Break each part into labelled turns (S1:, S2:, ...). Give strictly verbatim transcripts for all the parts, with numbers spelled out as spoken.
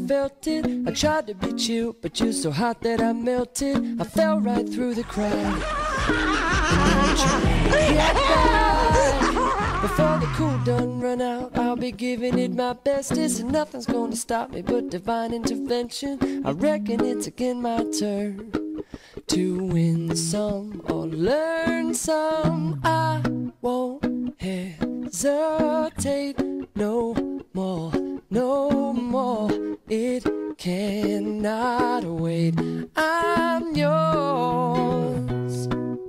S1: felt it. I tried to be chill, but you're so hot that I melted. I fell right through the cracks. Get back. Before the cool done run out, I'll be giving it my bestest, and nothing's gonna stop me but divine intervention. I reckon it's again my turn to win some or learn some. I won't hesitate no more, no more. It cannot wait. I'm yours.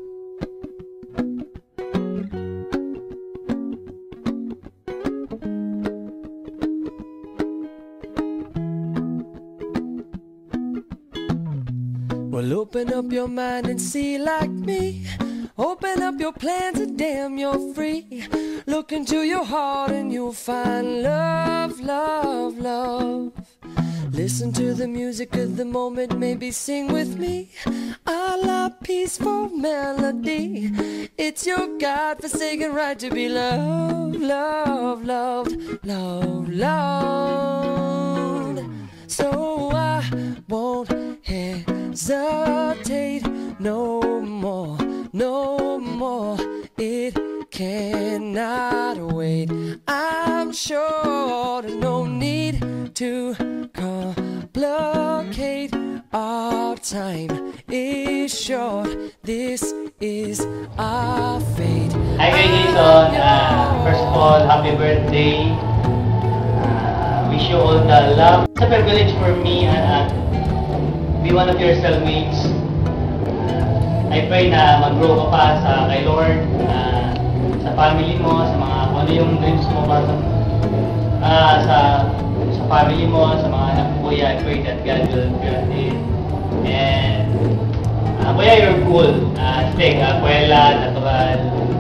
S1: Well, open up your mind and see like me. Open up your plans and damn, you're free. Look into your heart and you'll find love, love, love. Listen to the music of the moment, maybe sing with me. A la peaceful melody. It's your God-forsaken right to be loved, loved, loved, loved, loved. So I won't hesitate no more, no more. It cannot wait. I'm sure there's no need to complicate. Our time is short. This is our fate.
S2: Hi guys, Jason. Uh, first of all, happy birthday. Uh, wish you all the love. It's a privilege for me uh, be one of your cellmates. I pray na mag-grow ka pa sa kay Lord, uh, sa family mo, sa mga kung ano yung dreams mo para sa, uh, sa, sa family mo, sa mga anak mo, kuya. I pray that God will grant it. And, uh, kuya, you're cool. Uh, Stig, uh, kuwela, natural.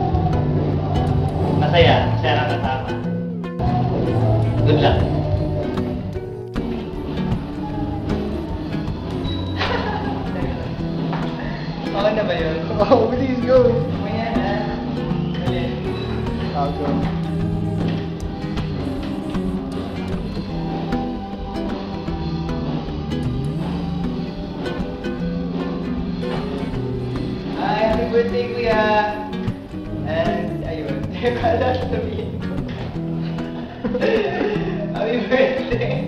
S2: Masaya, masaya na kasama. Good luck. Okay na ba yun?
S3: Oh, please go!
S2: Maya na. Ulit.
S3: I'll go.
S2: Hi, happy birthday, kuya! And, ayun. Kala sabihin ko. Happy birthday!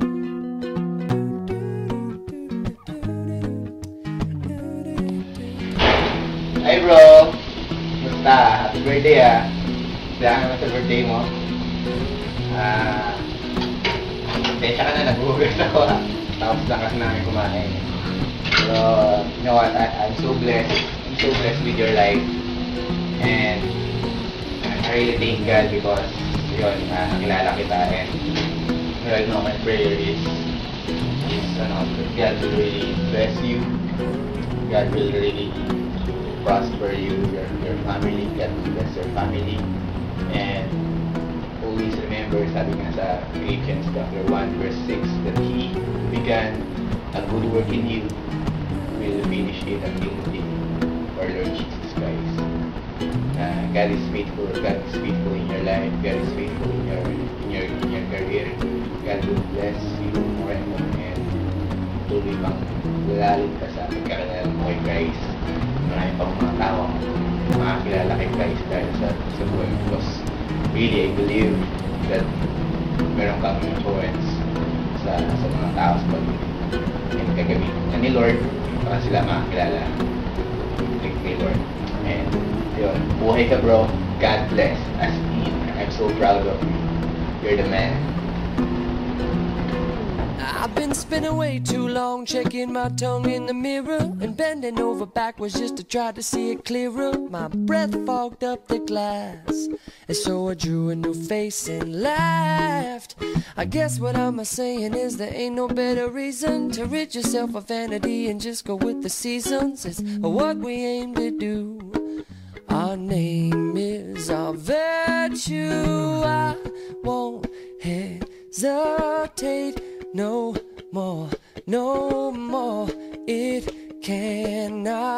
S3: Hi bro! Basta, happy birthday ah! Saan naman sa birthday mo? Ah... Tensya ka na, nag-google ako ah. Tapos lang kasi namin kumain. Pero, you know what, I, I'm so blessed. I'm so blessed with your life. And, I really thank God because, yun, uh, nakilala kita and, right now, my prayer is, is, ano, God will really bless you. God will really prosper you, your, your family, God bless your family, and always remember, sabi nga sa Ephesians chapter one verse six, that He began a good work in you, will finish it until the day of our Lord Jesus Christ. Uh, God is faithful, God is faithful in your life, God is faithful in your in your in your career. God will bless you more and more, and tuloy pang lalalim ka sa pagkakilala mo kay Christ. Marami pang mga tao makakilala kay Christ dahil sa, sa buhay mo. Because really, I believe that meron kang influence sa, sa mga tao sa pag-ibig. And gagamitin ka ni Lord para sila makakilala kay, kay Lord. And yun, buhay ka bro. God bless. As in, I'm so proud of you. You're the man.
S1: I've been spinning way too long, checking my tongue in the mirror and bending over backwards just to try to see it clearer. My breath fogged up the glass, and so I drew a new face and laughed. I guess what I'm saying is there ain't no better reason to rid yourself of vanity and just go with the seasons. It's what we aim to do. Our name is our virtue. I won't hesitate no more, no more. It cannot